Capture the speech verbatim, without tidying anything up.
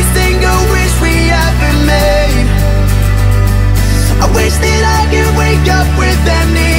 single wish we ever made. I wish that I could wake up with any